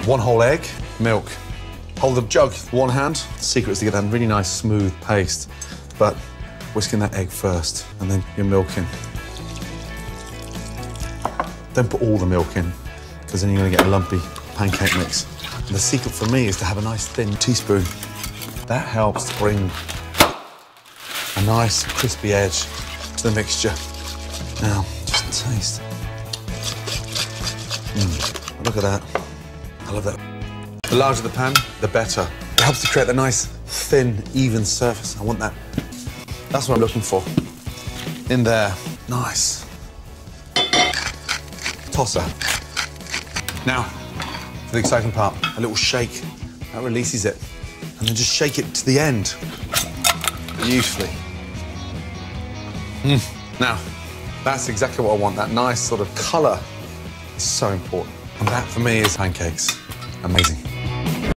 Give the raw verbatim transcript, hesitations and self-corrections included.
one whole egg, milk. Hold the jug with one hand. The secret is to get that really nice, smooth paste. But whisking that egg first, and then you're milking. Don't put all the milk in, because then you're gonna get a lumpy pancake mix. And the secret for me is to have a nice thin teaspoon. That helps to bring a nice crispy edge to the mixture. Now, just taste. Mm, look at that. I love that. The larger the pan, the better. It helps to create a nice, thin, even surface. I want that. That's what I'm looking for. In there, nice. Tosser. Now, for the exciting part, a little shake. That releases it. And then just shake it to the end. Beautifully. Mm. Now, that's exactly what I want. That nice sort of colour is so important. And that, for me, is pancakes. Amazing.